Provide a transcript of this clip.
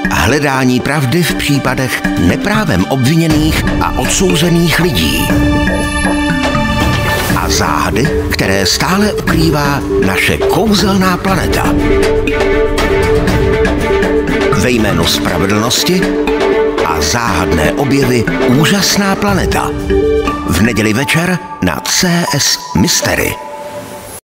hledání pravdy v případech neprávem obviněných a odsouzených lidí. A záhady, které stále ukrývá naše kouzelná planeta. Ve jménu spravedlnosti a záhadné objevy Úžasná planeta. V neděli večer na CS Mystery.